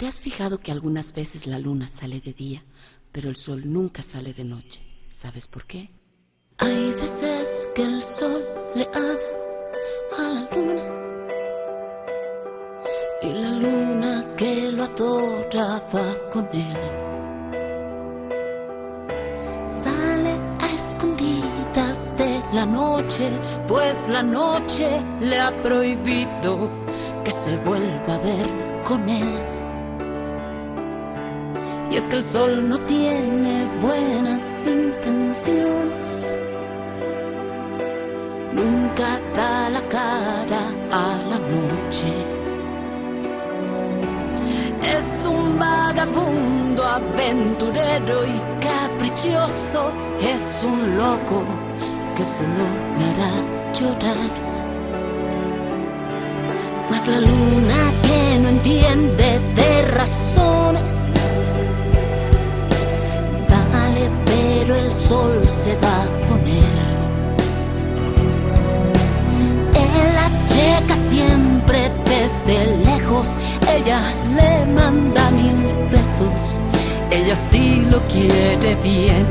¿Te has fijado que algunas veces la luna sale de día, pero el sol nunca sale de noche? ¿Sabes por qué? Hay veces que el sol le habla a la luna, y la luna que lo adora va con él. Sale a escondidas de la noche, pues la noche le ha prohibido que se vuelva a ver con él. Y es que el sol no tiene buenas intenciones, nunca da la cara a la noche. Es un vagabundo aventurero y caprichoso, es un loco que solo me hará llorar. Mas la luna, que no entiende de razones, dale, pero el sol se va a poner. Él la checa siempre desde lejos, ella le manda 1000 besos, ella sí lo quiere bien.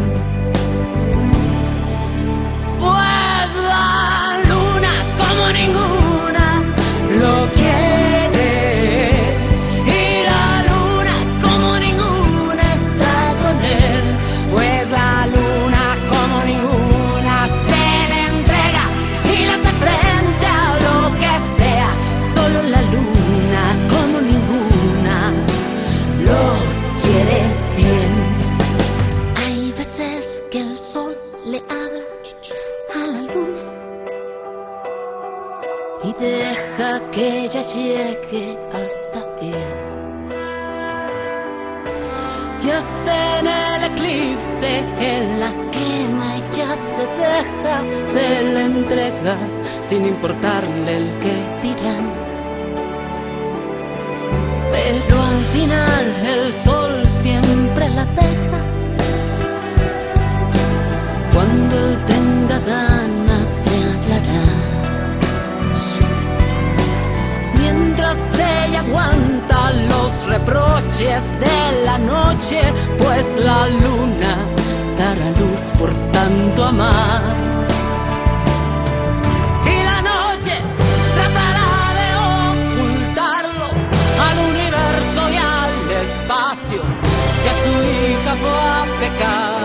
Pues la luna, como ninguna, lo quiere, y la luna, como ninguna, está con él. Pues la luna, como ninguna, se le entrega y le hace frente a lo que sea. Solo la luna, como ninguna, lo quiere bien. Hay veces que el sol le habla a la luna y deja que ella llegue hasta él. Y hasta en el eclipse él la quema y ya se deja, se le entrega sin importarle el que dirán. Pero al final el sol siempre la deja cuando él tenga ganas de hablar. Mientras ella aguanta los reproches de la noche, pues la luna dará luz por tanto amar. Y la noche tratará de ocultarlo al universo y al espacio, que a su hija fue a pecar.